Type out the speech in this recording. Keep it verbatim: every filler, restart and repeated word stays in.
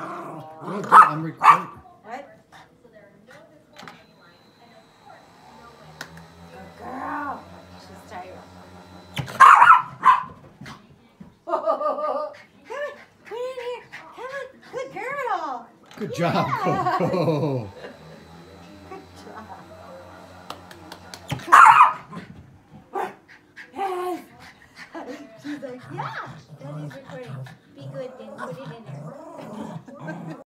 Good, good. I'm recording. What? Good girl. She's tired. Come on, put it in here. Come on, good girl. Good Yeah. job, Coco. Good job. Yes. She's like, yeah. Daddy's recording. Be good then. Put it in.